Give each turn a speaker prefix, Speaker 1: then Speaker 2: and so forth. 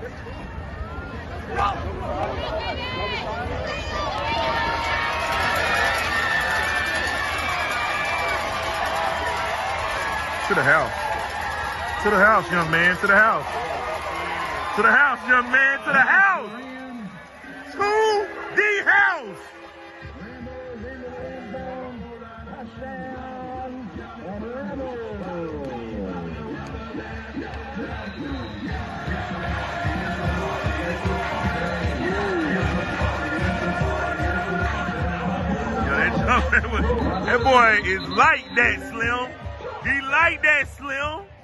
Speaker 1: To the house. To the house, young man. To the house. To the house, young man. To the house. To the house. That boy is like that, Slim. He like that, Slim.